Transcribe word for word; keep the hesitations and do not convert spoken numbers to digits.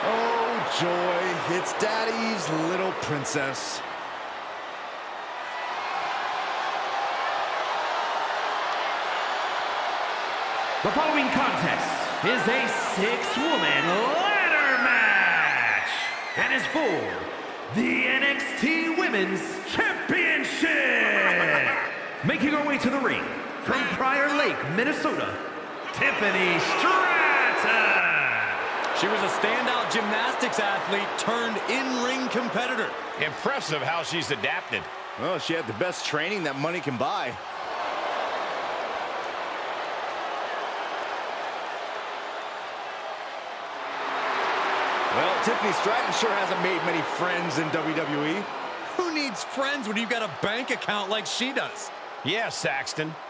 Oh, joy. It's Daddy's little princess. The following contest is a six-woman ladder match and is for the N X T Women's Championship. Making her way to the ring from Prior Lake, Minnesota, Tiffany Stratton. She was a standout gymnastics athlete turned in-ring competitor. Impressive how she's adapted. Well, she had the best training that money can buy. Well, Tiffany Stratton sure hasn't made many friends in W W E. Who needs friends when you've got a bank account like she does? Yeah, Saxton.